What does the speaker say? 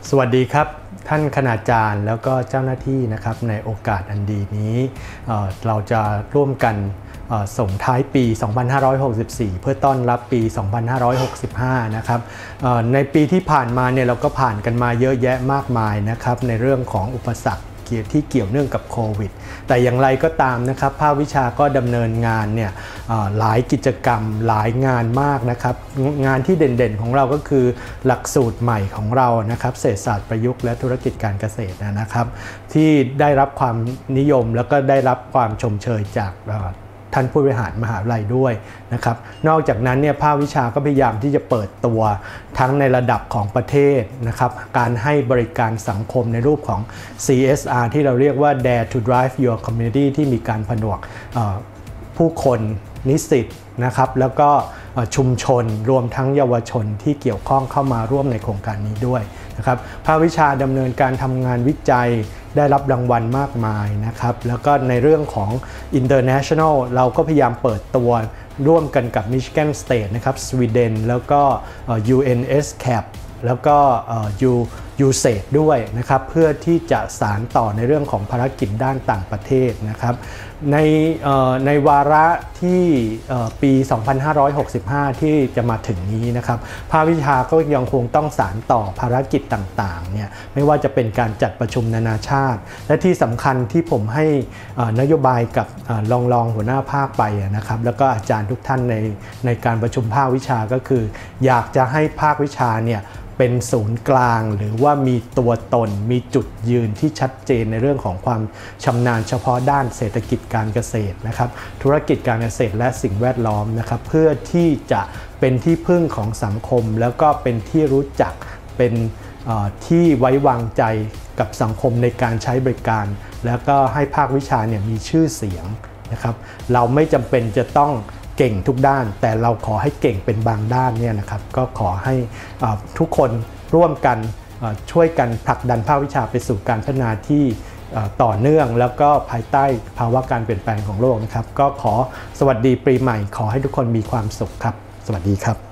สวัสดีครับท่านคณาจารย์แล้วก็เจ้าหน้าที่นะครับในโอกาสอันดีนี้เราจะร่วมกันส่งท้ายปี 2564 เพื่อต้อนรับปี 2565 นะครับในปีที่ผ่านมาเนี่ยเราก็ผ่านกันมาเยอะแยะมากมายนะครับในเรื่องของอุปสรรคที่เกี่ยวเนื่องกับโควิดแต่อย่างไรก็ตามนะครับภาควิชาก็ดำเนินงานเนี่ยหลายกิจกรรมหลายงานมากนะครับงานที่เด่นๆของเราก็คือหลักสูตรใหม่ของเรานะครับเศรษฐศาสตร์ประยุกต์และธุรกิจการเกษตรนะครับที่ได้รับความนิยมแล้วก็ได้รับความชมเชยจากท่านผู้บริหารมหาวิทยาลัยด้วยนะครับนอกจากนั้นเนี่ยภาควิชาก็พยายามที่จะเปิดตัวทั้งในระดับของประเทศนะครับการให้บริการสังคมในรูปของ CSR ที่เราเรียกว่า Dare to Drive Your Community ที่มีการผนวกผู้คนนิสิตนะครับแล้วก็ชุมชนรวมทั้งเยาวชนที่เกี่ยวข้องเข้ามาร่วมในโครงการนี้ด้วยนะครับภาควิชาดำเนินการทำงานวิจัยได้รับรางวัลมากมายนะครับแล้วก็ในเรื่องของ International เราก็พยายามเปิดตัวร่วมกันกับ Michigan State นะครับสวีเดนแล้วก็ UNSCAP แล้วก็USAID ด้วยนะครับเพื่อที่จะสานต่อในเรื่องของภารกิจด้านต่างประเทศนะครับในวาระที่ปี 2565 ที่จะมาถึงนี้นะครับภาควิชาก็ยังคงต้องสานต่อภารกิจต่างๆเนี่ยไม่ว่าจะเป็นการจัดประชุมนานาชาติและที่สำคัญที่ผมให้นโยบายกับรองหัวหน้าภาคไปนะครับแล้วก็อาจารย์ทุกท่านในการประชุมภาควิชาก็คืออยากจะให้ภาควิชาเนี่ยเป็นศูนย์กลางหรือว่ามีตัวตนมีจุดยืนที่ชัดเจนในเรื่องของความชำนาญเฉพาะด้านเศรษฐกิจการเกษตรนะครับธุรกิจการเกษตรและสิ่งแวดล้อมนะครับเพื่อที่จะเป็นที่พึ่งของสังคมแล้วก็เป็นที่รู้จักเป็นที่ไว้วางใจกับสังคมในการใช้บริการแล้วก็ให้ภาควิชาเนี่ยมีชื่อเสียงนะครับเราไม่จำเป็นจะต้องเก่งทุกด้านแต่เราขอให้เก่งเป็นบางด้านเนี่ยนะครับก็ขอให้ทุกคนร่วมกันช่วยกันผลักดันภาควิชาไปสู่การพัฒนาที่ต่อเนื่องแล้วก็ภายใต้ภาวะการเปลี่ยนแปลงของโลกนะครับก็ขอสวัสดีปีใหม่ขอให้ทุกคนมีความสุขครับสวัสดีครับ